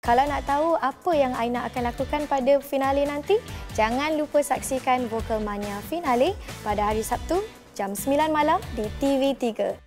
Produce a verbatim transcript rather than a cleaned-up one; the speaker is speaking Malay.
Kalau nak tahu apa yang Aina akan lakukan pada finale nanti, jangan lupa saksikan Vokalmania Finale pada hari Sabtu jam sembilan malam di T V tiga.